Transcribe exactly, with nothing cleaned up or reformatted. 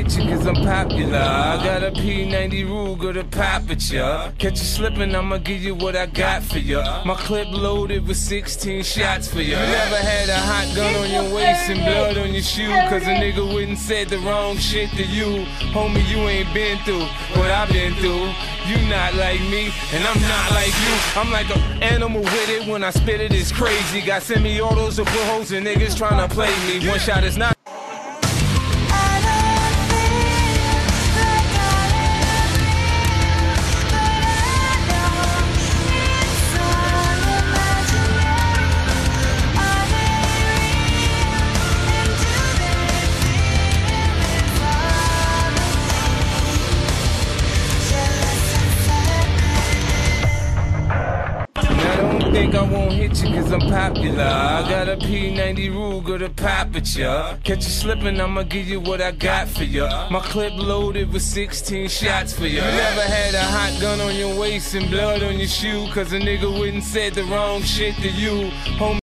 hit you cause I'm popular. I got a P ninety Ruger to pop at ya. Catch you slipping, I'ma give you what I got for ya. My clip loaded with sixteen shots for ya. You never had a hot gun on your waist and blood on your shoe cause a nigga wouldn't said the wrong shit to you. Homie, you ain't been through what I've been through. You not like me, and I'm not like you. I'm like an animal with it. When I spit it, it's crazy. Got semi-autos to put holes in niggas trying to play me. One shot is not. Think I won't hit you cause I'm popular. I got a P ninety Ruger to pop at ya. Catch you slipping, I'ma give you what I got for ya. My clip loaded with sixteen shots for ya. You never had a hot gun on your waist and blood on your shoe cause a nigga wouldn't said the wrong shit to you. Homie